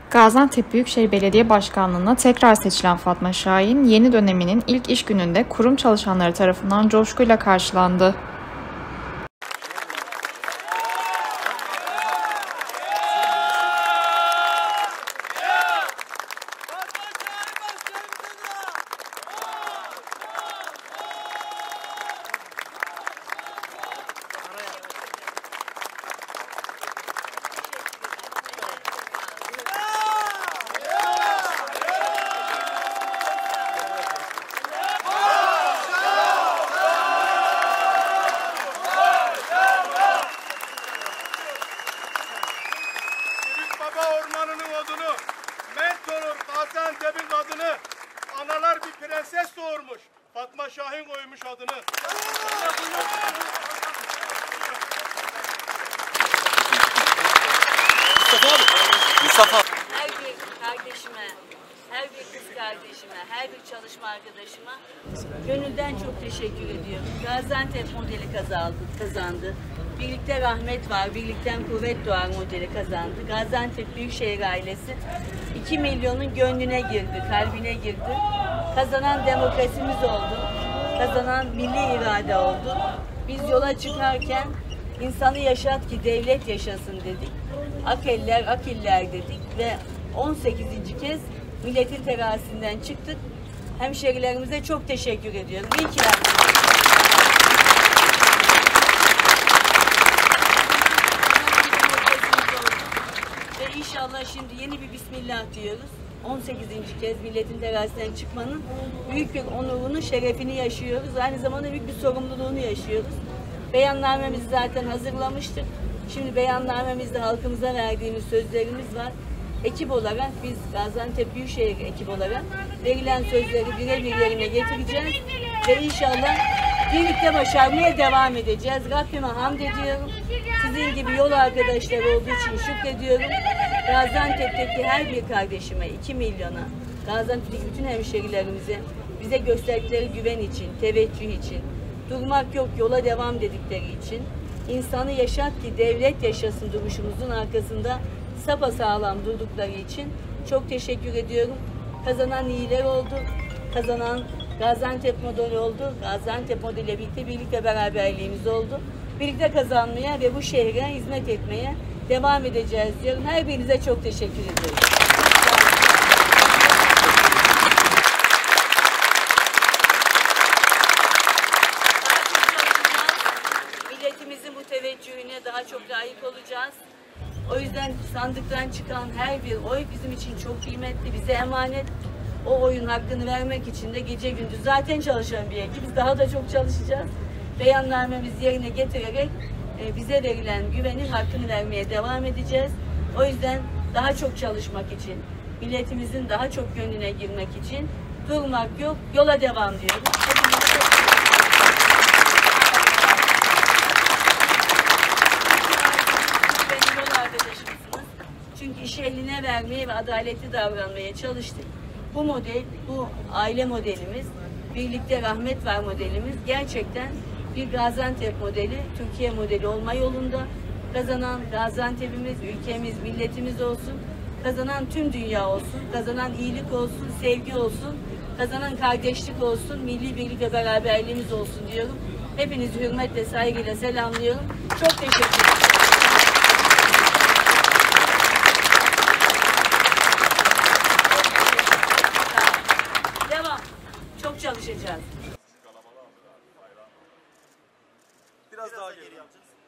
Gaziantep Büyükşehir Belediye Başkanlığı'na tekrar seçilen Fatma Şahin, yeni döneminin ilk iş gününde kurum çalışanları tarafından coşkuyla karşılandı. Ormanının odunu, mentorun Gaziantep'in adını, analar bir prenses doğurmuş. Fatma Şahin koymuş adını. Mustafa. Her bir kardeşime, her bir kız kardeşime, her bir çalışma arkadaşıma gönülden çok teşekkür ediyorum. Gaziantep modeli kazandı. Birlikte rahmet var, birlikten kuvvet doğar modeli kazandı. Gaziantep Büyükşehir ailesi 2 milyonun gönlüne girdi, kalbine girdi. Kazanan demokrasimiz oldu, kazanan milli irade oldu. Biz yola çıkarken insanı yaşat ki devlet yaşasın dedik. Akeller, akiller dedik ve 18. kez milletin terazisinden çıktık. Hemşerilerimize çok teşekkür ediyorum. İyi ki varsınız. Ve inşallah şimdi yeni bir bismillah diyoruz. 18. kez milletin terazisinden çıkmanın büyük bir onurunu, şerefini yaşıyoruz. Aynı zamanda büyük bir sorumluluğunu yaşıyoruz. Beyannamemizi zaten hazırlamıştık. Şimdi beyannamemizde halkımıza verdiğimiz sözlerimiz var. Ekip olarak biz Gaziantep Büyükşehir ekip olarak verilen sözleri birebir yerine getireceğiz. Ve inşallah birlikte başarmaya devam edeceğiz. Rabbime hamd ediyorum. Sizin gibi yol arkadaşları olduğu için şükrediyorum. Gaziantep'teki her bir kardeşime, 2 milyona, Gaziantep'teki bütün hemşerilerimize bize gösterdikleri güven için, teveccüh için, durmak yok yola devam dedikleri için, insanı yaşat ki devlet yaşasın duruşumuzun arkasında sapasağlam durdukları için çok teşekkür ediyorum. Kazanan iyiler oldu, kazanan Gaziantep modeli oldu. Gaziantep modeliyle birlikte birlik ve beraberliğimiz oldu. Birlikte kazanmaya ve bu şehre hizmet etmeye devam edeceğiz diyorum. Her birinize çok teşekkür ediyorum. Milletimizin bu teveccühüne daha çok layık olacağız. O yüzden sandıktan çıkan her bir oy bizim için çok kıymetli, bize emanet. O oyun hakkını vermek için de gece gündüz zaten çalışan bir ekibiz. Daha da çok çalışacağız. Beyannamemizi yerine getirerek bize verilen güvenin hakkını vermeye devam edeceğiz. O yüzden daha çok çalışmak için, milletimizin daha çok gönlüne girmek için durmak yok, yola devam diyoruz. Benim yol arkadaşımsınız. Çünkü işi eline vermeye ve adaletli davranmaya çalıştık. Bu model, bu aile modelimiz, birlikte rahmet var modelimiz gerçekten bir Gaziantep modeli, Türkiye modeli olma yolunda. Kazanan Gaziantep'imiz, ülkemiz, milletimiz olsun. Kazanan tüm dünya olsun. Kazanan iyilik olsun, sevgi olsun. Kazanan kardeşlik olsun, milli birlik ve beraberliğimiz olsun diyorum. Hepinizi hürmetle, saygıyla selamlıyorum. Çok teşekkür ederim. Devam. Çok çalışacağız. Biraz daha geri yapacağız.